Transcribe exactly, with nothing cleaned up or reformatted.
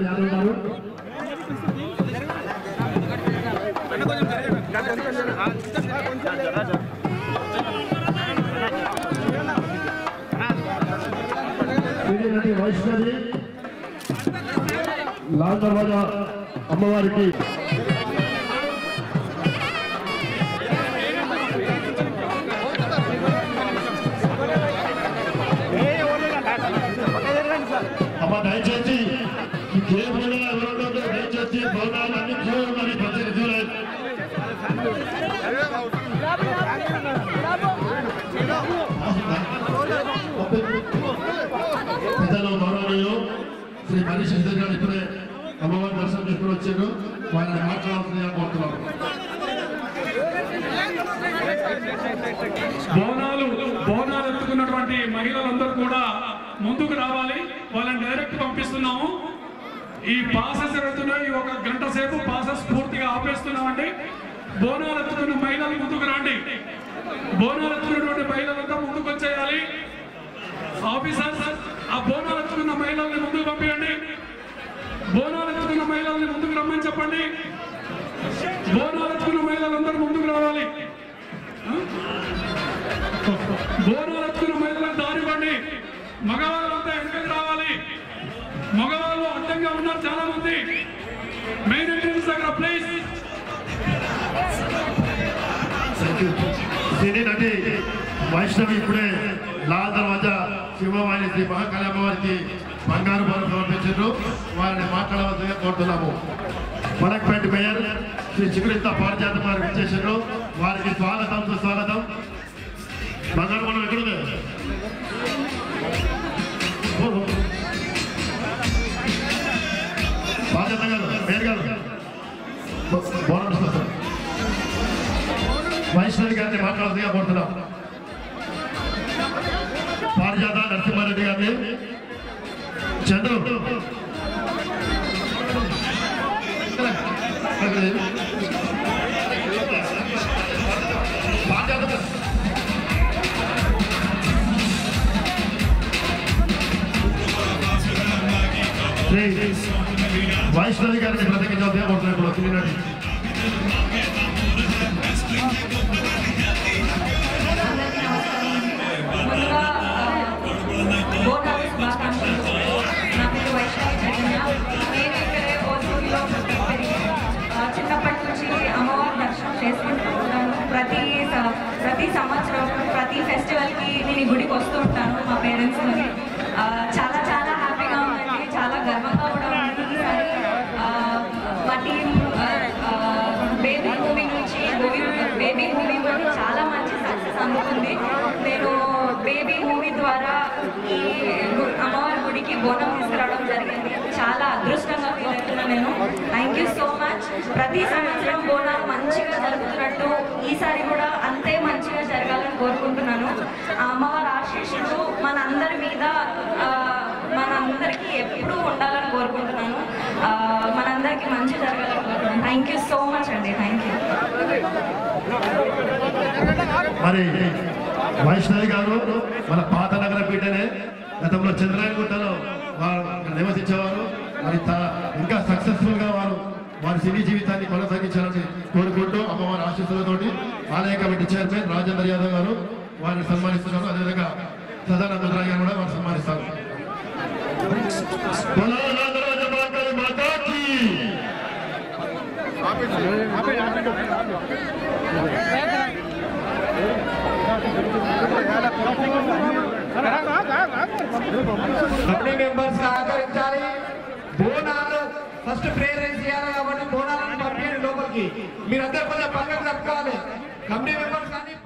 రాజేందర్ యాదవ్ గారు వైష్ణవి లాల్ దర్వాజా అమ్మవారికి అమ్మ దయచేసి ఈ కేవలం ఎవరో దయచేసి భవనాలన్నీ క్యూ మరి పచ్చని క్యూ పెద్దలు గౌరవనీయులు శ్రీ మనీ శశిధర్ గారు ఇప్పుడే అమ్మవారి దర్శనం చేసుకుని వచ్చారు. వాళ్ళని మాట్లాడాల్సిందిగా కోరుతున్నాను. బోనాలు బోనాలు ఎత్తుకున్నటువంటి మహిళలందరూ కూడా ముందుకు రావాలి. వాళ్ళని డైరెక్ట్ పంపిస్తున్నాము. ఈ పాసెస్ వెళ్తున్నాయి. ఒక గంట సేపు పాసెస్ పూర్తిగా ఆపేస్తున్నామండి. బోనాలు ఎత్తుకున్న మహిళలు ముందుకు రండి. బోనాలు ఎత్తుకున్నటువంటి మహిళలంతా ముందుకు వచ్చేయాలి. ఆఫీసర్స్ ఆ బోనాలు ఎత్తుకున్న మహిళల్ని ముందుకు పంపించండి. బోనాలు ఎత్తుకున్న మహిళల్ని ముందుకు రమ్మని చెప్పండి. బోనాలు ఎత్తుకున్న మహిళలందరూ ముందుకు రావాలి. బోనాలు ఎత్తుకున్న మహిళలకు దారివ్వండి. మగవాళ్ళంతా వెనకకి రావాలి. మగవాళ్ళు అడ్డంగా ఉన్నారు చాలా మంది. మెయిన్ ఎంట్రన్స్ దగ్గర ప్లీజ్. సినీ నటి వైష్ణవి ఇప్పుడే లాల్ దర్వాజా శివవాణి శ్రీ మహాకాళి అమ్మవారికి బంగారు బలం సమర్పించారు. వారిని మాట్లాడవలసిందిగా కోరుతున్నాము. మలక్పేట మేయర్ శ్రీ చిగురింత పారిజాత వారికి ఇచ్చేసారు. వారికి స్వాగతం సుస్వాగతం. బంగారు బలం ఎక్కడుంది? పారిజాత గారు మేయర్ గారు బోనం వైష్ణవి గారిని మాట్లాడదుగా కోరుతున్నాం. పారిజాత నరసింహారెడ్డి గారిని చంద్రు వైష్ణవి గారిని ప్రత్యేకించాల్సిందిగా కోరుతున్నాం. ఇప్పుడు తిరిగినట్టు చిన్నప్పటి నుంచి అమ్మవారి దర్శనం చేసుకుంటూ ఉంటాను. ప్రతి ప్రతి సంవత్సరం ప్రతి ఫెస్టివల్కి నేను గుడికి వస్తూ ఉంటాను మా పేరెంట్స్ని. చాలా చాలా హ్యాపీగా ఉందండి. చాలా గర్వంగా కూడా ఉంది. ఈసారి మా టీం బేబీ మూవీ నుంచి బేబీ మూవీ చాలా మంచి సక్సెస్ అందుతుంది. నేను బేబీ మూవీ ద్వారా ఈ అమ్మవారి గుడికి బోనం తీసుకురావడం జరిగింది. చాలా అదృష్టంగా ఫీల్ అవుతున్నాను నేను. Thank you so much. ప్రతి సంవత్సరం బోనాలు మంచిగా జరుగుతున్నట్టు ఈసారి కూడా అంతే మంచిగా జరగాలని కోరుకుంటున్నాను. ఆ అమ్మవారి ఆశీస్సులు మనందరి మీద మనందరికీ ఎప్పుడూ ఉండాలని కోరుకుంటున్నాను. మనందరికీ మంచి జరగాలని కోరుకుంటున్నాను. థ్యాంక్ యూ సో మచ్ అండి. Thank you. మరి వైష్ణవి గారు మన పాత నగర పీఠనే గతంలో చంద్రాయనగుట్టలో వారు నివసించేవారు. మరి ఇంకా సక్సెస్ఫుల్ గా వారు వారి సినీ జీవితాన్ని కొనసాగించాలని కోరుకుంటూ అమ్మవారి ఆశీస్సులతోటి ఆలయ కమిటీ చైర్మన్ రాజేందర్ యాదవ్ గారు వారిని సన్మానిస్తున్నారు. అదేవిధంగా సదానంద రాయ్ గారు కూడా వారు సన్మానిస్తారు. కమిటీ మెంబర్స్ సహకరించాలి. బోనాలు ఫస్ట్ ప్రేరేజ్ చేయాలి కాబట్టి బోనాలను పంపించండి లోపలికి. మీరందరూ కొంచెం పక్కకు తప్పుకోవాలి. కమిటీ మెంబర్స్ కానీ